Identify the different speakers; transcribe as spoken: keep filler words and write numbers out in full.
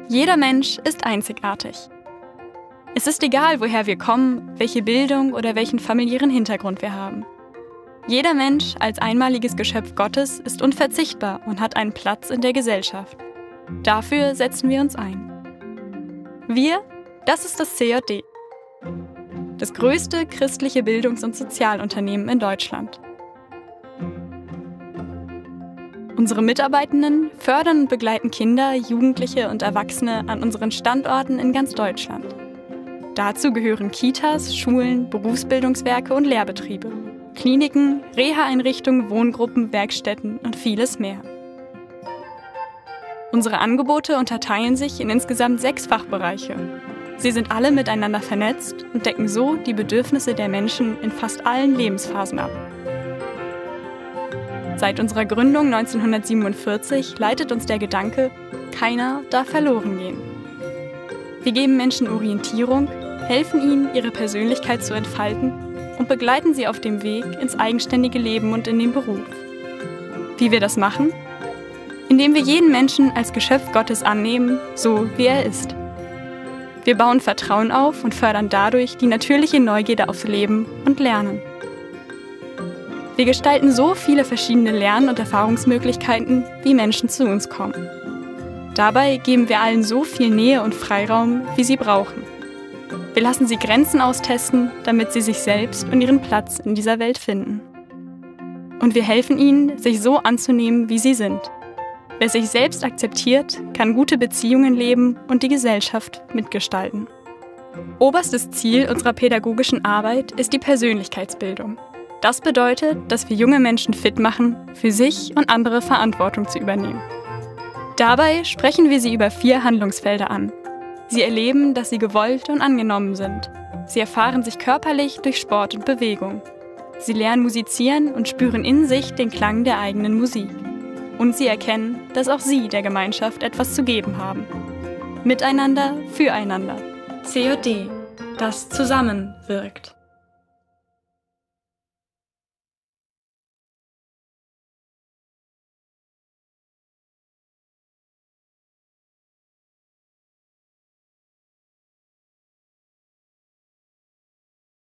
Speaker 1: Jeder Mensch ist einzigartig. Es ist egal, woher wir kommen, welche Bildung oder welchen familiären Hintergrund wir haben. Jeder Mensch als einmaliges Geschöpf Gottes ist unverzichtbar und hat einen Platz in der Gesellschaft. Dafür setzen wir uns ein. Wir, das ist das C J D, das größte christliche Bildungs- und Sozialunternehmen in Deutschland. Unsere Mitarbeitenden fördern und begleiten Kinder, Jugendliche und Erwachsene an unseren Standorten in ganz Deutschland. Dazu gehören Kitas, Schulen, Berufsbildungswerke und Lehrbetriebe, Kliniken, Reha-Einrichtungen, Wohngruppen, Werkstätten und vieles mehr. Unsere Angebote unterteilen sich in insgesamt sechs Fachbereiche. Sie sind alle miteinander vernetzt und decken so die Bedürfnisse der Menschen in fast allen Lebensphasen ab. Seit unserer Gründung neunzehnhundertsiebenundvierzig leitet uns der Gedanke, keiner darf verloren gehen. Wir geben Menschen Orientierung, helfen ihnen, ihre Persönlichkeit zu entfalten und begleiten sie auf dem Weg ins eigenständige Leben und in den Beruf. Wie wir das machen? Indem wir jeden Menschen als Geschöpf Gottes annehmen, so wie er ist. Wir bauen Vertrauen auf und fördern dadurch die natürliche Neugierde aufs Leben und Lernen. Wir gestalten so viele verschiedene Lern- und Erfahrungsmöglichkeiten, wie Menschen zu uns kommen. Dabei geben wir allen so viel Nähe und Freiraum, wie sie brauchen. Wir lassen sie Grenzen austesten, damit sie sich selbst und ihren Platz in dieser Welt finden. Und wir helfen ihnen, sich so anzunehmen, wie sie sind. Wer sich selbst akzeptiert, kann gute Beziehungen leben und die Gesellschaft mitgestalten. Oberstes Ziel unserer pädagogischen Arbeit ist die Persönlichkeitsbildung. Das bedeutet, dass wir junge Menschen fit machen, für sich und andere Verantwortung zu übernehmen. Dabei sprechen wir sie über vier Handlungsfelder an. Sie erleben, dass sie gewollt und angenommen sind. Sie erfahren sich körperlich durch Sport und Bewegung. Sie lernen musizieren und spüren in sich den Klang der eigenen Musik. Und sie erkennen, dass auch sie der Gemeinschaft etwas zu geben haben. Miteinander, füreinander. C J D, das zusammenwirkt.